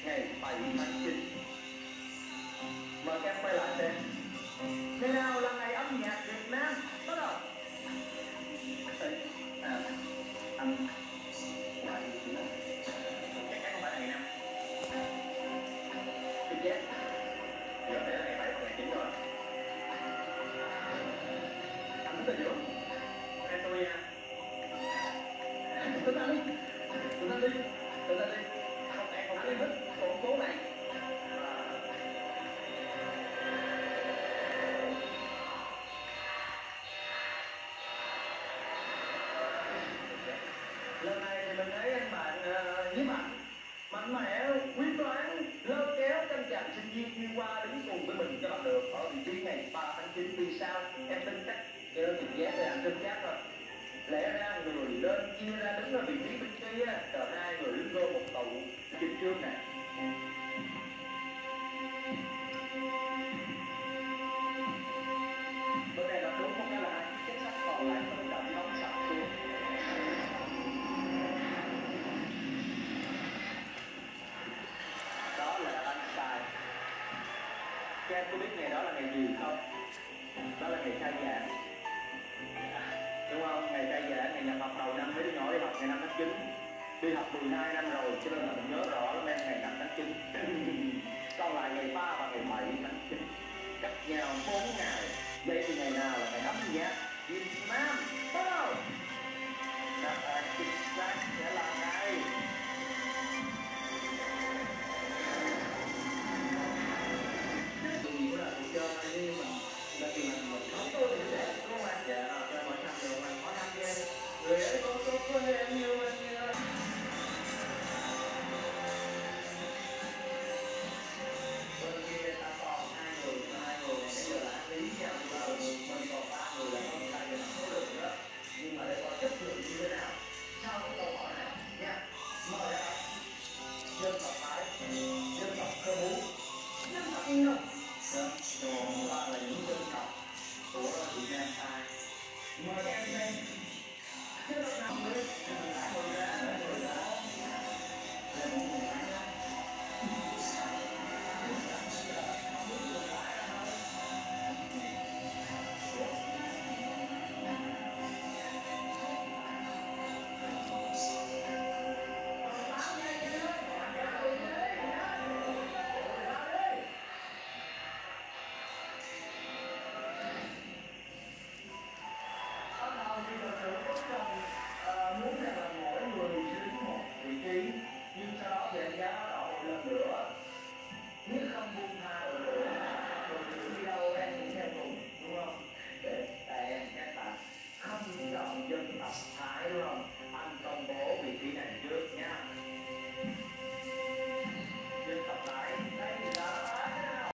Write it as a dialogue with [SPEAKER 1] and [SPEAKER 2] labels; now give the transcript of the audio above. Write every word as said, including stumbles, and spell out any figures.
[SPEAKER 1] ngày bảy tháng chín. Mời các em quay lại xem. Ngày nào là ngày âm nhạc Việt Nam? Bắt đầu. À, anh chắc chắn không phải là ngày năm. Cái chết. Giờ phải là ngày bảy hoặc ngày chín rồi. Anh tính từ giữa. Em tôi nha. Tính anh đi. Tính anh đi. Tính anh đi. Không, em không đi hết con số này. Lần này thì mình thấy anh bạn uh, với Mạnh mạnh mẽ, quyết đoán, lôi kéo căn chàng sinh viên chuyên qua đứng cùng với mình cho bằng được ở vị trí ngày ba tháng chín. Vì sao? Em tin chắc cái đó thì vé thì anh tin chắc rồi. Lẽ ra người lên chia ra đứng ở vị trí bên kia, cả hai người đứng vô một tụ trên trương này. Bữa nay là đúng một cái là hai chiếc kết sắt còn lại không động bóng sập xuống. Đó là anh sai. Các em có biết ngày đó là ngày gì không? Đó là ngày khai giảng. Đúng không? Ngày khai giảng, ngày nhập học đầu năm, mấy đứa nhỏ đi học ngày năm tháng chín. Đi học mười hai năm rồi, cho nên là mình nhớ rõ lắm em, ngày năm tháng chín. Còn lại ngày ba và ngày bảy tháng chín, cách nhau bốn ngày. Vậy thì ngày nào là ngày âm nhạc Việt Nam? Bắt đầu! Đáp án